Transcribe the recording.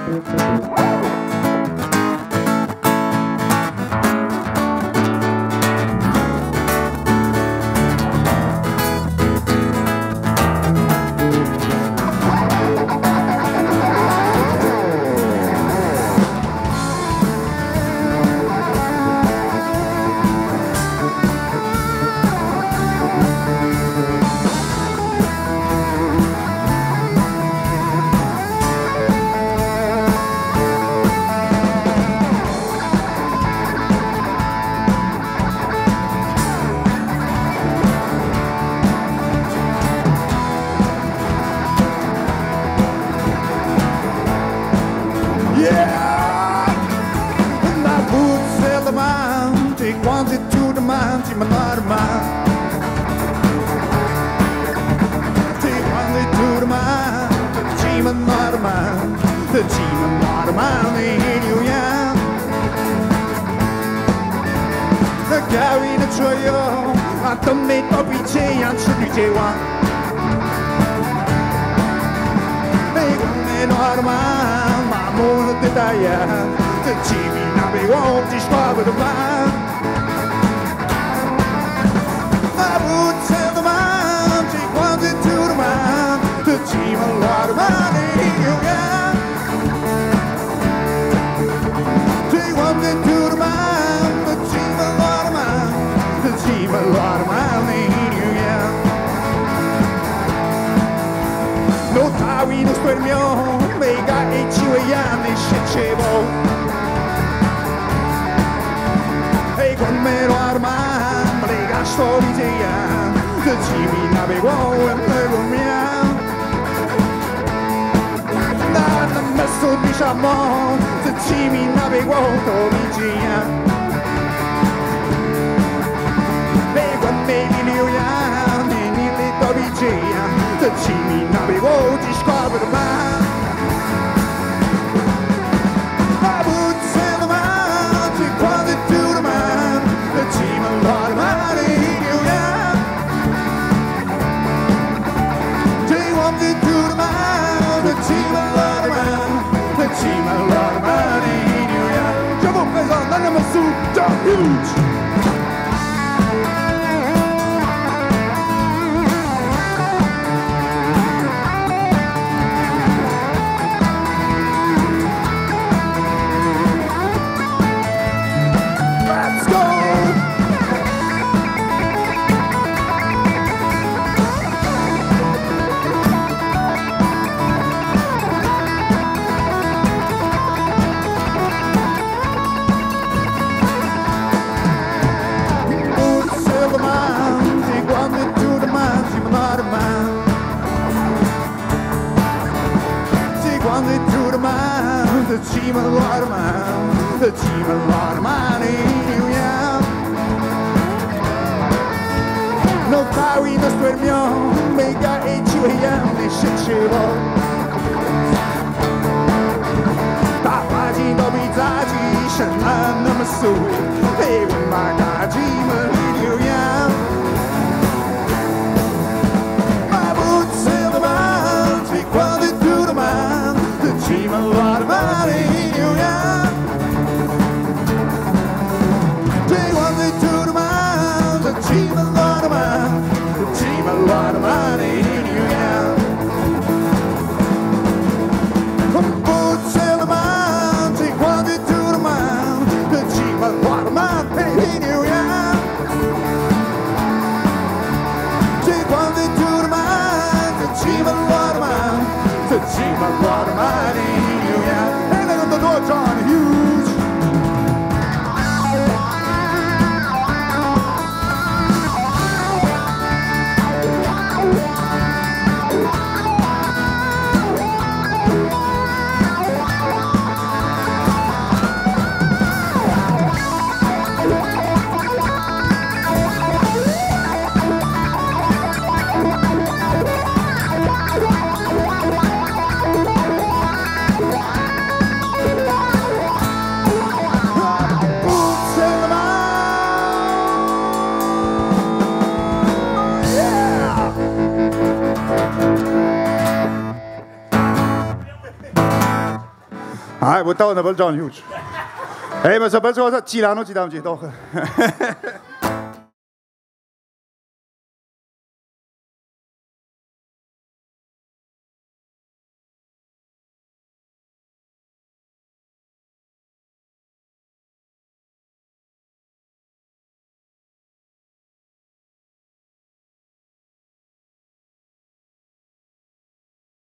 Nanimassut, huge! No tawi no spermio, mega e ciuiam ne shitshivo. Tapaji no bizaji, shanan Nanimassut, hey when my gaji maliniuyam. My boots in the man, take one to the man, the chima lot of maliniuyam. Take one to the man, the chima lot of man, the chima lot of maliniuyam. Boots in the man, take one to the man, the chima lot of maliniuyam. Take one to the man, the chima lot of man, the chima lot of maliniuyam. 哎，我到那不找你去。哎，我说不说，几两都几两几多。